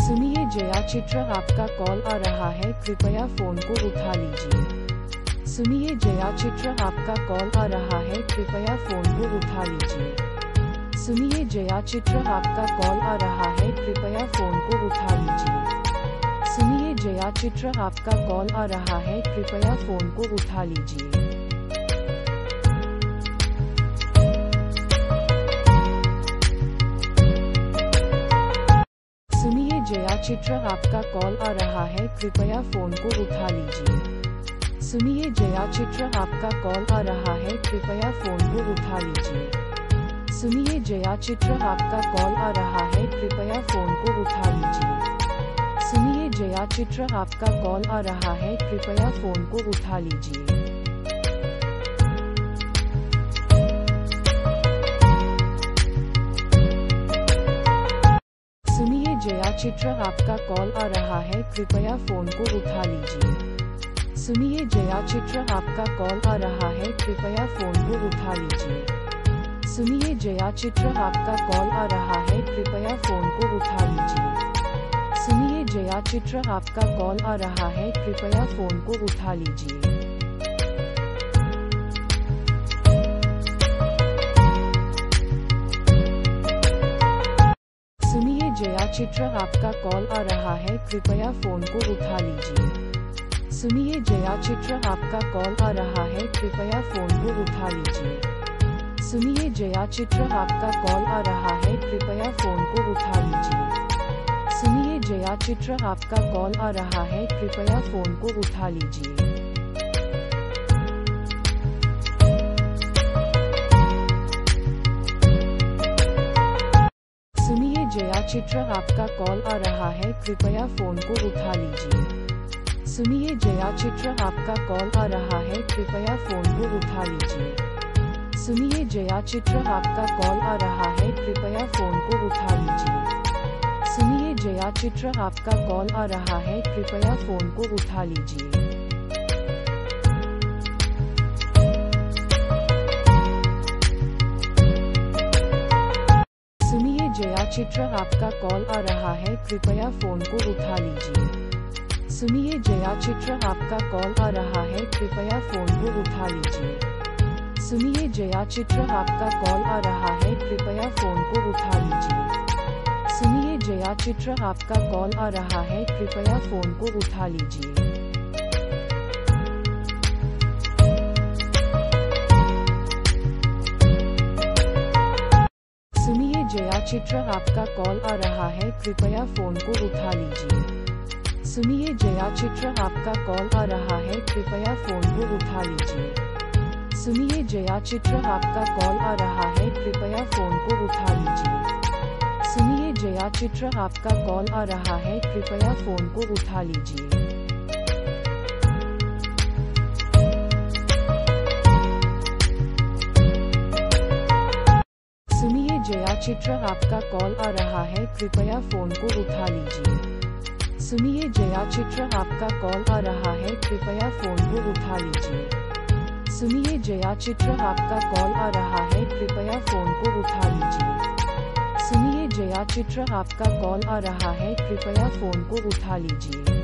सुनिए जया चित्रा, आपका कॉल आ रहा है, कृपया फोन को उठा लीजिए। सुनिए जया चित्रा, आपका कॉल आ रहा है, कृपया फोन को उठा लीजिए। सुनिए जया चित्रा, आपका कॉल आ रहा है, कृपया फोन को उठा लीजिए। सुनिए जया चित्रा, आपका कॉल आ रहा है, कृपया फोन को उठा लीजिए। सुनिए जया चित्रा, आपका कॉल आ रहा है, कृपया फोन को उठा लीजिए। सुनिए जया चित्रा, आपका कॉल आ रहा है, कृपया फोन को उठा लीजिए। सुनिए जया चित्रा, आपका कॉल आ रहा है, कृपया फोन को उठा लीजिए। सुनिए जया चित्रा, आपका कॉल आ रहा है, कृपया फोन को उठा लीजिए। सुनिए जया चित्रा, आपका कॉल आ रहा है, कृपया फोन को उठा लीजिए। सुनिए जया चित्रा, आपका कॉल आ रहा है, कृपया फोन को उठा लीजिए। सुनिए जया चित्रा, आपका कॉल आ रहा है, कृपया फोन को उठा लीजिए। सुनिए जया चित्रा, आपका कॉल आ रहा है, कृपया फोन को उठा लीजिए। सुनिए जया चित्रा, आपका कॉल आ रहा है, कृपया फोन को उठा लीजिए। सुनिए जया चित्रा, आपका कॉल आ रहा है, कृपया फोन को उठा लीजिए। सुनिए जया चित्रा, आपका कॉल आ रहा है, कृपया फोन को उठा लीजिए। सुनिए जया चित्रा, आपका कॉल आ रहा है, कृपया फोन को उठा लीजिए। सुनिए जया चित्रा, आपका कॉल आ रहा है, कृपया फोन को उठा लीजिए। सुनिए जया चित्रा, आपका कॉल आ रहा है, कृपया फोन को उठा लीजिए। सुनिए जया चित्रा, आपका कॉल आ रहा है, कृपया फोन को उठा लीजिए। सुनिए जया चित्रा, आपका कॉल आ रहा है, कृपया फोन को उठा लीजिए। सुनिए जया चित्रा, आपका कॉल आ रहा है, कृपया फोन को उठा लीजिए। सुनिए जया चित्रा, आपका कॉल आ रहा है, कृपया फोन को उठा लीजिए। सुनिए जया चित्रा, आपका कॉल आ रहा है, कृपया फोन को उठा लीजिए। सुनिए जया चित्रा, आपका कॉल आ रहा है, कृपया फोन को उठा लीजिए। सुनिए जया चित्रा, आपका कॉल आ रहा है, कृपया फोन को उठा लीजिए। सुनिए जया चित्रा, आपका कॉल आ रहा है, कृपया फोन को उठा लीजिए। सुनिए जया चित्रा, आपका कॉल आ रहा है, कृपया फोन को उठा लीजिए। सुनिए जया चित्रा, आपका कॉल आ रहा है, कृपया फोन को उठा लीजिए। सुनिए जया चित्रा, आपका कॉल आ रहा है, कृपया फोन को उठा लीजिए। सुनिए जया चित्रा, आपका कॉल आ रहा है, कृपया फोन को उठा लीजिए। सुनिए जया चित्रा, आपका कॉल आ रहा है, कृपया फोन को उठा लीजिए। सुनिए जया चित्रा, आपका कॉल आ रहा है, कृपया फोन को उठा लीजिए।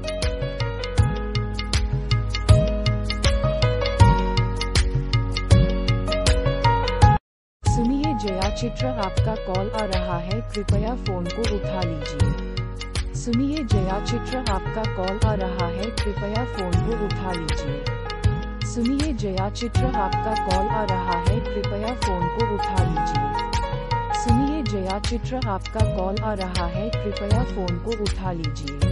सुनिए जया चित्रा, आपका कॉल आ रहा है, कृपया फोन को उठा लीजिए। सुनिए जया चित्रा, आपका कॉल आ रहा है, कृपया फोन को उठा लीजिए। सुनिए जया चित्रा, आपका कॉल आ रहा है, कृपया फोन को उठा लीजिए। सुनिए जया चित्रा, आपका कॉल आ रहा है, कृपया फोन को उठा लीजिए।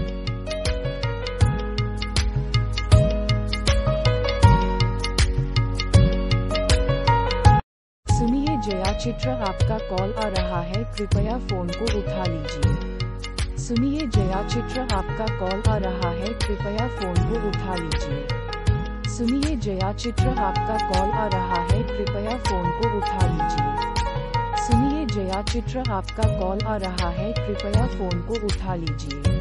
सुनिए जया चित्रा, आपका कॉल आ रहा है, कृपया फोन को उठा लीजिए। सुनिए जया चित्रा, आपका कॉल आ रहा है, कृपया फोन को उठा लीजिए। सुनिए जया चित्रा, आपका कॉल आ रहा है, कृपया फोन को उठा लीजिए। सुनिए जया चित्रा, आपका कॉल आ रहा है, कृपया फोन को उठा लीजिए।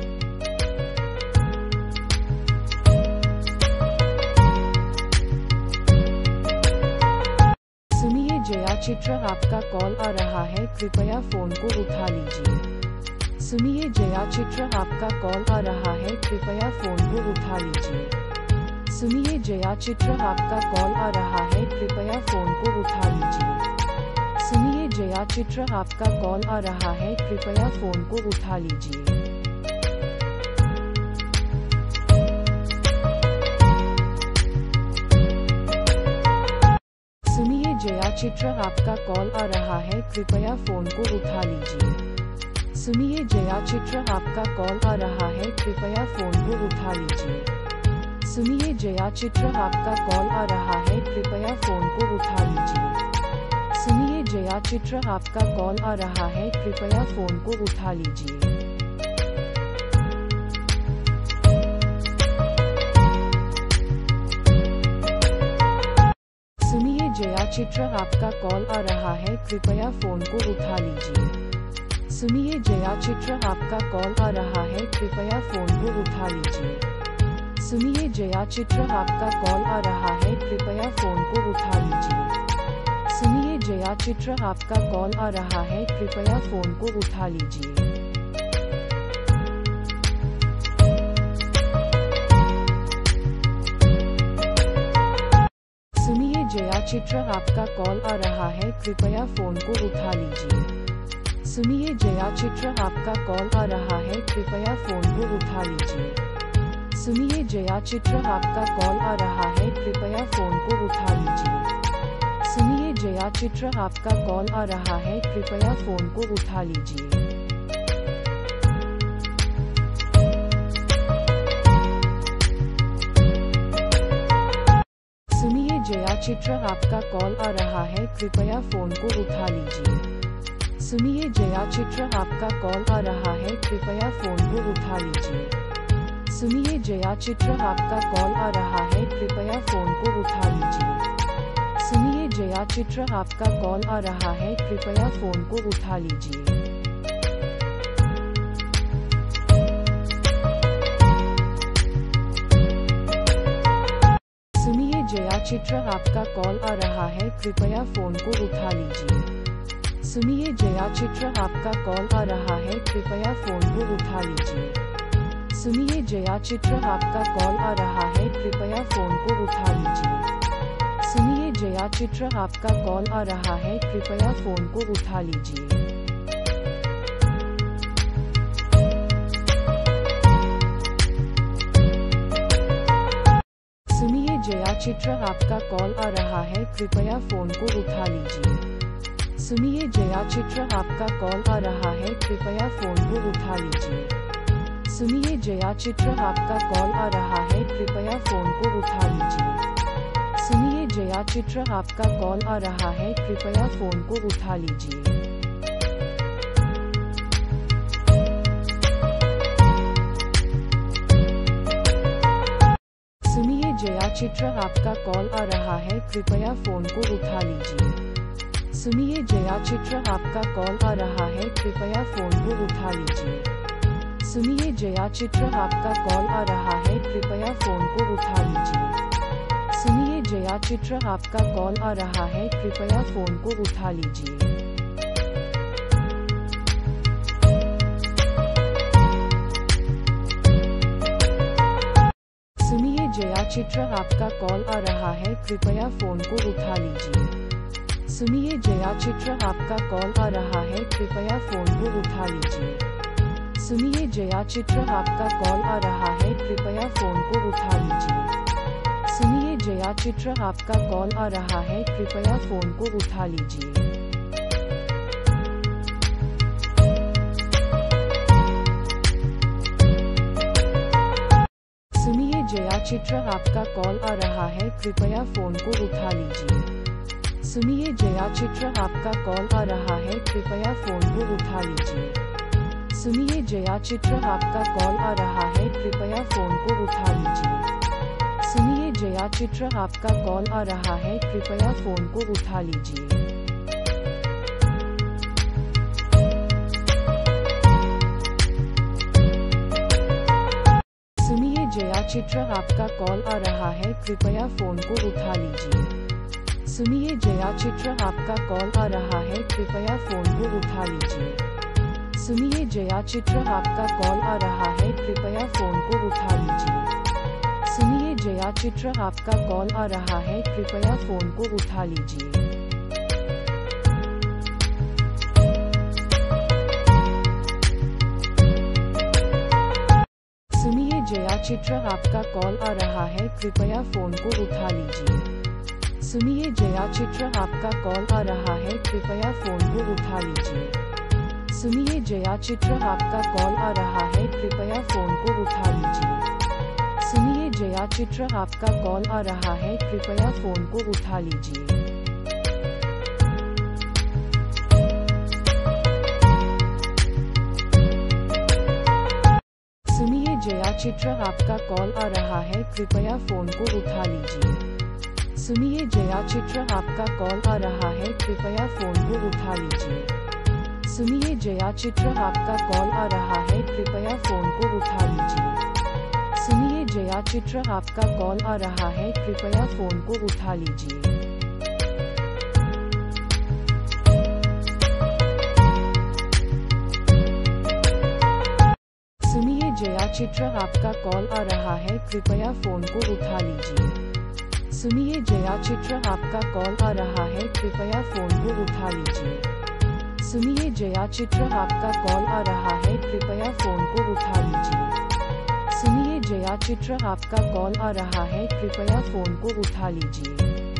सुनिए जया चित्रा, आपका कॉल आ रहा है, कृपया फोन को उठा लीजिए। सुनिए जया चित्र आपका कॉल आ रहा है, कृपया फोन को उठा लीजिए। सुनिए जया चित्र आपका कॉल आ रहा है, कृपया फोन को उठा लीजिए। सुनिए जया चित्र आपका कॉल आ रहा है, कृपया फोन को उठा लीजिए। सुनिए जया चित्र आपका कॉल आ रहा है, कृपया फोन को उठा लीजिए। सुनिए जया चित्र आपका कॉल आ रहा है, कृपया फोन को उठा लीजिए। सुनिए जया चित्र आपका कॉल आ रहा है, कृपया फोन को उठा लीजिए। सुनिए जया चित्र आपका कॉल आ रहा है, कृपया फोन को उठा लीजिए। सुनिए जया चित्र आपका कॉल आ रहा है, कृपया फोन को उठा लीजिए। सुनिए जया चित्र आपका कॉल आ रहा है, कृपया फोन को उठा लीजिए। सुनिए जया चित्र आपका कॉल आ रहा है, कृपया फोन को उठा लीजिए। सुनिए जया चित्र आपका कॉल आ रहा है, कृपया फोन को उठा लीजिए। सुनिए जया चित्र आपका कॉल आ रहा है, कृपया फोन को उठा लीजिए। सुनिए जया चित्र आपका कॉल आ रहा है, कृपया फोन को उठा लीजिए। सुनिए जया चित्र आपका कॉल आ रहा है, कृपया फोन को उठा लीजिए। सुनिए जया चित्र आपका कॉल आ रहा है, कृपया फोन को उठा लीजिए। सुनिए जया चित्र आपका कॉल आ रहा है, कृपया फोन को उठा लीजिए। सुनिए जया चित्र आपका कॉल आ रहा है, कृपया फोन को उठा लीजिए। सुनिए जया चित्र आपका कॉल आ रहा है, कृपया फोन को उठा लीजिए। सुनिए जया चित्र आपका कॉल आ रहा है, कृपया फोन को उठा लीजिए। सुनिए जया चित्र आपका कॉल आ रहा है, कृपया फोन को उठा लीजिए। सुनिए जया चित्र आपका कॉल आ रहा है, कृपया फोन को उठा लीजिए। सुनिए जया चित्र आपका कॉल आ रहा है, कृपया फोन को उठा लीजिए। सुनिए जया चित्र आपका कॉल आ रहा है, कृपया फोन को उठा लीजिए। सुनिए जया चित्र आपका कॉल आ रहा है, कृपया फोन को उठा लीजिए। सुनिए जया चित्र आपका कॉल आ रहा है, कृपया फोन को उठा लीजिए। सुनिए जया चित्र आपका कॉल आ रहा है, कृपया फोन को उठा लीजिए। सुनिए जया चित्र आपका कॉल आ रहा है, कृपया फोन को उठा लीजिए। सुनिए जया चित्र आपका कॉल आ रहा है, कृपया फोन को उठा लीजिए। सुनिए जया चित्र आपका कॉल आ रहा है, कृपया फोन को उठा लीजिए। सुनिए जया चित्र आपका कॉल आ रहा है, कृपया फोन को उठा लीजिए। सुनिए जया चित्र आपका कॉल आ रहा है, कृपया फोन को उठा लीजिए। सुनिए जया चित्र आपका कॉल आ रहा है, कृपया फोन को उठा लीजिए। सुनिए जया चित्र आपका कॉल आ रहा है, कृपया फोन को उठा लीजिए। सुनिए जया चित्र आपका कॉल आ रहा है, कृपया फोन को उठा लीजिए। सुनिए जया चित्र आपका कॉल आ रहा है, कृपया फोन को उठा लीजिए। सुनिए जया चित्र आपका कॉल आ रहा है, कृपया फोन को उठा लीजिए। सुनिए जया चित्र आपका कॉल आ रहा है, कृपया फोन को उठा लीजिए। सुनिए जया चित्र आपका कॉल आ रहा है, कृपया फोन को उठा लीजिए। सुनिए जया चित्र आपका कॉल आ रहा है, कृपया फोन को उठा लीजिए। सुनिए जया चित्र आपका कॉल आ रहा है, कृपया फोन को उठा लीजिए। सुनिए जया चित्र आपका कॉल आ रहा है, कृपया फोन को उठा लीजिए। सुनिए जया चित्र आपका कॉल आ रहा है, कृपया फोन को उठा लीजिए। सुनिए जया चित्र आपका कॉल आ रहा है, कृपया फोन को उठा लीजिए। सुनिए जया चित्र आपका कॉल आ रहा है, कृपया फोन को उठा लीजिए। सुनिए जया चित्र आपका कॉल आ रहा है, कृपया फोन को उठा लीजिए। सुनिए जया चित्र आपका कॉल आ रहा है, कृपया फोन को उठा लीजिए। सुनिए जया चित्र आपका कॉल आ रहा है, कृपया फोन को उठा लीजिए। सुनिए जया चित्र आपका कॉल आ रहा है, कृपया फोन को उठा लीजिए। सुनिए जया चित्र आपका कॉल आ रहा है, कृपया फोन को उठा लीजिए। सुनिए जया चित्र आपका कॉल आ रहा है, कृपया फोन को उठा लीजिए। सुनिए जया चित्र आपका कॉल आ रहा है, कृपया फोन को उठा लीजिए। सुनिए जया चित्र आपका कॉल आ रहा है, कृपया फोन को उठा लीजिए। सुनिए जया चित्र आपका कॉल आ रहा है, कृपया फोन को उठा लीजिए। सुनिए जया चित्र आपका कॉल आ रहा है, कृपया फोन को उठा लीजिए। सुनिए जया चित्र आपका कॉल आ रहा है, कृपया फोन को उठा लीजिए।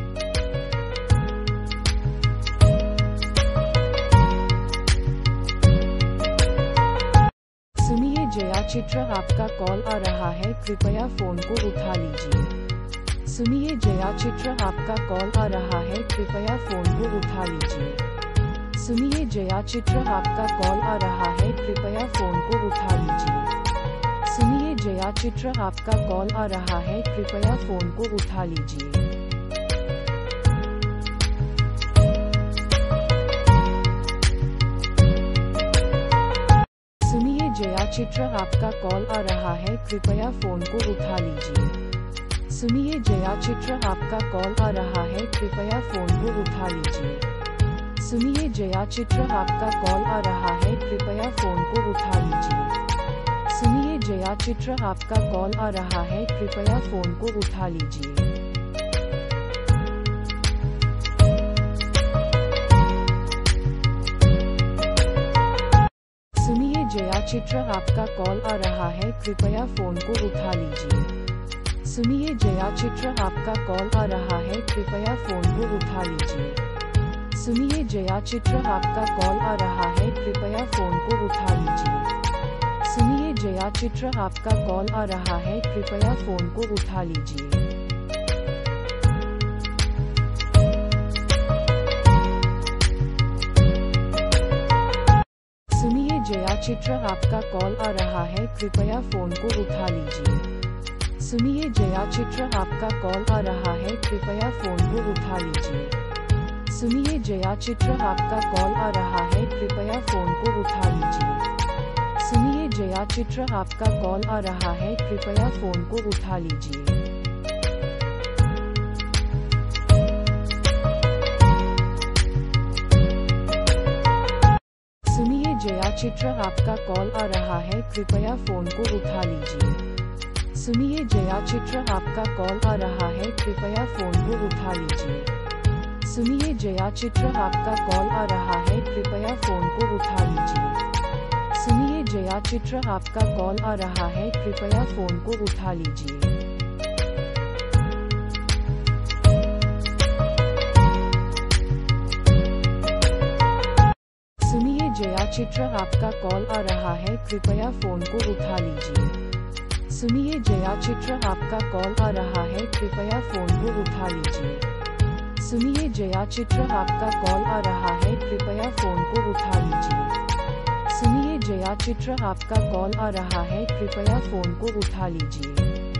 सुनिए जया चित्र आपका कॉल आ रहा है, कृपया फोन को उठा लीजिए। सुनिए जया चित्र आपका कॉल आ रहा है, कृपया फोन को उठा लीजिए। सुनिए जया चित्र आपका कॉल आ रहा है, कृपया फोन को उठा लीजिए। सुनिए जया चित्र आपका कॉल आ रहा है, कृपया फोन को उठा लीजिए। सुनिए जया चित्र आपका कॉल आ रहा है, कृपया फोन को उठा लीजिए। सुनिए जया चित्र आपका कॉल आ रहा है, कृपया फोन को उठा लीजिए। सुनिए जया चित्र आपका कॉल आ रहा है, कृपया फोन को उठा लीजिए। सुनिए जया चित्र आपका कॉल आ रहा है, कृपया फोन को उठा लीजिए। सुनिए जया चित्र आपका कॉल आ रहा है, कृपया फोन को उठा लीजिए। सुनिए जया चित्र आपका कॉल आ रहा है, कृपया फोन को उठा लीजिए। सुनिए जया चित्र आपका कॉल आ रहा है, कृपया फोन को उठा लीजिए। सुनिए जया चित्र आपका कॉल आ रहा है, कृपया फोन को उठा लीजिए। सुनिए जया चित्र आपका कॉल आ रहा है, कृपया फोन को उठा लीजिए। सुनिए जया चित्र आपका कॉल आ रहा है, कृपया फोन को उठा लीजिए। सुनिए जया चित्र आपका कॉल आ रहा है, कृपया फोन को उठा लीजिए। सुनिए जया चित्र आपका कॉल आ रहा है, कृपया फोन को उठा लीजिए। सुनिए जया चित्र आपका कॉल आ रहा है, कृपया फोन को उठा लीजिए। सुनिए जया चित्र आपका कॉल आ रहा है, कृपया फोन को उठा लीजिए। सुनिए जया चित्र आपका कॉल आ रहा है, कृपया फोन को उठा लीजिए। सुनिए जया चित्र आपका कॉल आ रहा है, कृपया फोन को उठा लीजिए। सुनिए जया चित्र आपका कॉल आ रहा है, कृपया फोन को उठा लीजिए। सुनिए जया चित्र आपका कॉल आ रहा है, कृपया फोन को उठा लीजिए। सुनिए जया चित्र आपका कॉल आ रहा है, कृपया फोन को उठा लीजिए। सुनिए जया चित्र आपका कॉल आ रहा है, कृपया फोन को उठा लीजिए।